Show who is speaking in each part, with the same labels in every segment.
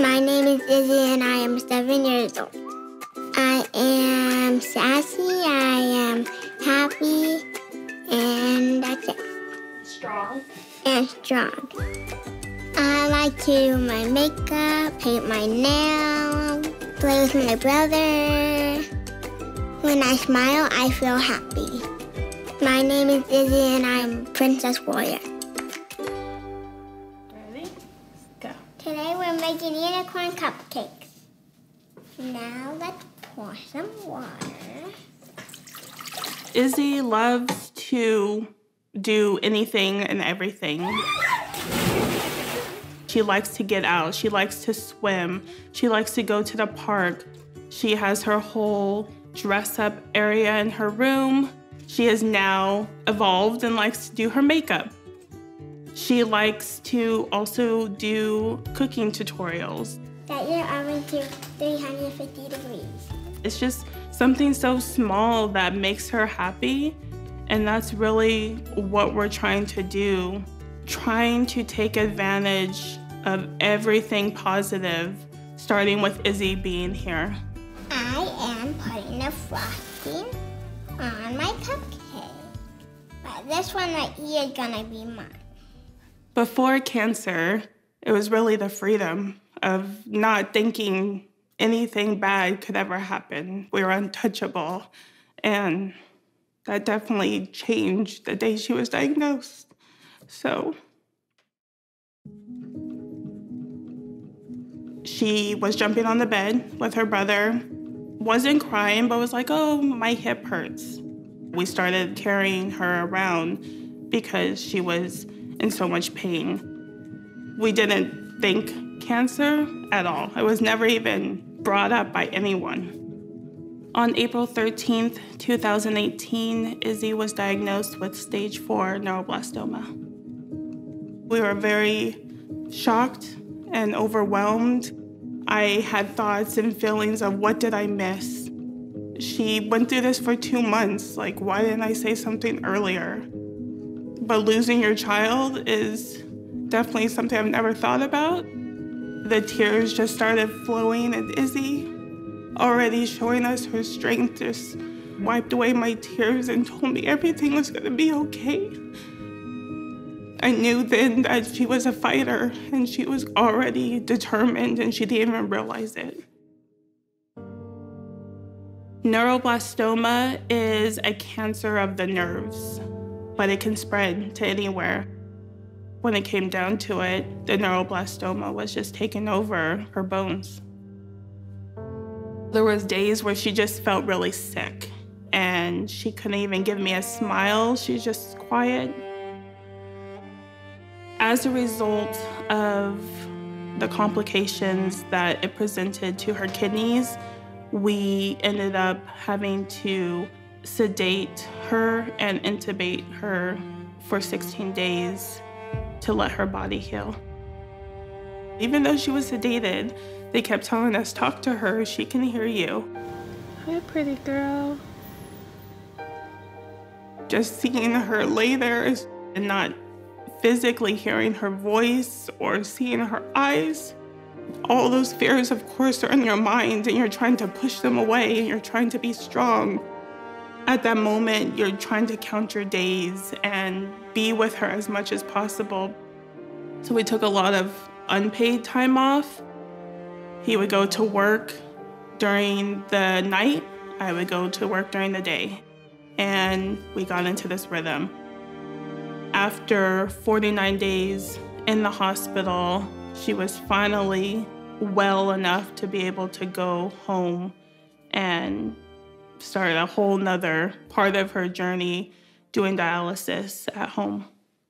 Speaker 1: My name is Izzy and I am 7 years old. I am sassy, I am happy, and that's it.
Speaker 2: Strong.
Speaker 1: And strong. I like to do my makeup, paint my nails, play with my brother. When I smile, I feel happy. My name is Izzy and I'm Princess Warrior.
Speaker 2: Ready? Go.
Speaker 1: Today we're making unicorn cupcakes. Now let's pour some water.
Speaker 2: Izzy loves to do anything and everything. She likes to get out. She likes to swim. She likes to go to the park. She has her whole dress-up area in her room. She has now evolved and likes to do her makeup. She likes to also do cooking tutorials.
Speaker 1: Set your oven to 350 degrees.
Speaker 2: It's just something so small that makes her happy, and that's really what we're trying to do. Trying to take advantage of everything positive, starting with Izzy being here.
Speaker 1: I am putting the frosting on my cupcake. But this one right here is gonna be mine.
Speaker 2: Before cancer, it was really the freedom of not thinking anything bad could ever happen. We were untouchable. And that definitely changed the day she was diagnosed. So she was jumping on the bed with her brother, wasn't crying, but was like, oh, my hip hurts. We started carrying her around because she was in so much pain. We didn't think cancer at all. It was never even brought up by anyone. On April 13th, 2018, Izzy was diagnosed with stage 4 neuroblastoma. We were very shocked and overwhelmed. I had thoughts and feelings of what did I miss? She went through this for 2 months. Like, why didn't I say something earlier? But losing your child is definitely something I've never thought about. The tears just started flowing, and Izzy, already showing us her strength, just wiped away my tears and told me everything was gonna be okay. I knew then that she was a fighter and she was already determined and she didn't even realize it. Neuroblastoma is a cancer of the nerves, but it can spread to anywhere. When it came down to it, the neuroblastoma was just taking over her bones. There was days where she just felt really sick and she couldn't even give me a smile. She's just quiet. As a result of the complications that it presented to her kidneys, we ended up having to sedate her and intubate her for 16 days to let her body heal. Even though she was sedated, they kept telling us, talk to her, she can hear you. Hi, pretty girl. Just seeing her lay there and not physically hearing her voice or seeing her eyes, all those fears, of course, are in your mind and you're trying to push them away and you're trying to be strong. At that moment, you're trying to count your days and be with her as much as possible. So we took a lot of unpaid time off. He would go to work during the night. I would go to work during the day. And we got into this rhythm. After 49 days in the hospital, she was finally well enough to be able to go home and start a whole nother part of her journey doing dialysis at home.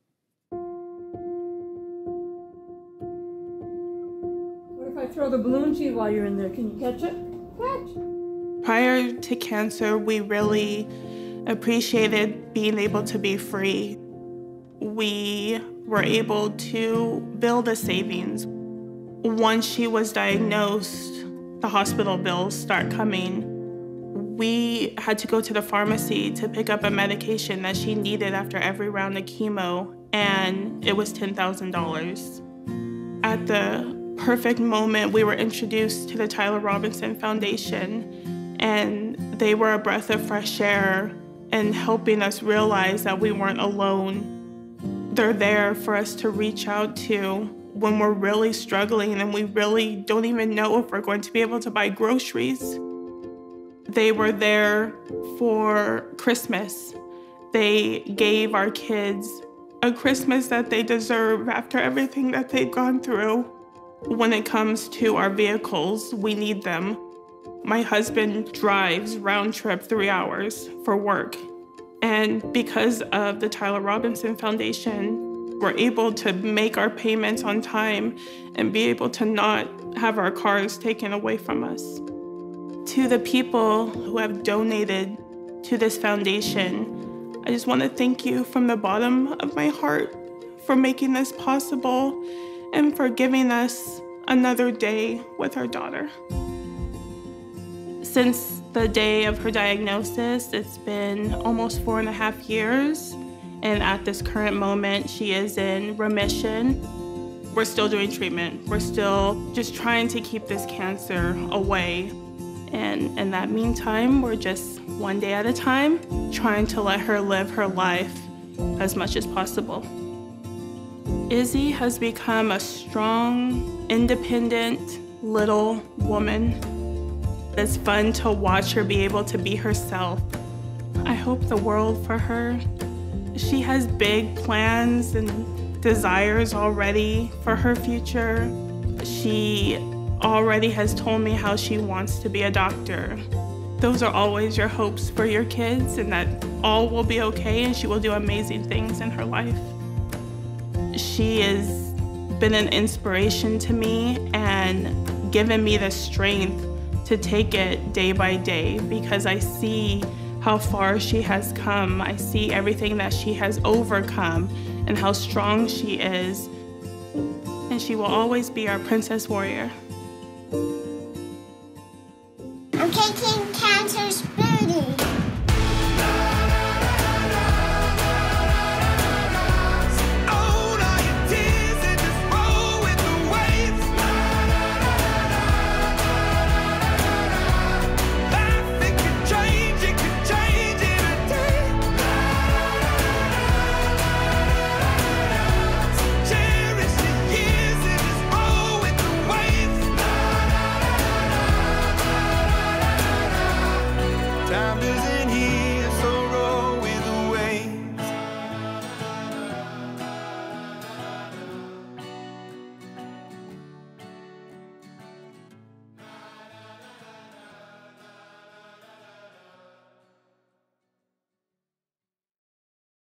Speaker 3: What if I throw the balloon to you while you're in there? Can you catch it? Catch!
Speaker 2: Prior to cancer, we really appreciated being able to be free. We were able to build a savings. Once she was diagnosed, the hospital bills start coming. We had to go to the pharmacy to pick up a medication that she needed after every round of chemo, and it was $10,000. At the perfect moment, we were introduced to the Tyler Robinson Foundation, and they were a breath of fresh air and helping us realize that we weren't alone. They're there for us to reach out to when we're really struggling and we really don't even know if we're going to be able to buy groceries. They were there for Christmas. They gave our kids a Christmas that they deserve after everything that they've gone through. When it comes to our vehicles, we need them. My husband drives round trip 3 hours for work. And because of the Tyler Robinson Foundation, we're able to make our payments on time and be able to not have our cars taken away from us. To the people who have donated to this foundation, I just want to thank you from the bottom of my heart for making this possible and for giving us another day with our daughter. Since the day of her diagnosis, it's been almost 4.5 years, and at this current moment, she is in remission. We're still doing treatment. We're still just trying to keep this cancer away. And in that meantime, we're just one day at a time, trying to let her live her life as much as possible. Izzy has become a strong, independent little woman. It's fun to watch her be able to be herself. I hope the world for her. She has big plans and desires already for her future. She already has told me how she wants to be a doctor. Those are always your hopes for your kids, and that all will be okay and she will do amazing things in her life. She has been an inspiration to me and given me the strength to take it day by day because I see how far she has come. I see everything that she has overcome and how strong she is. And she will always be our princess warrior.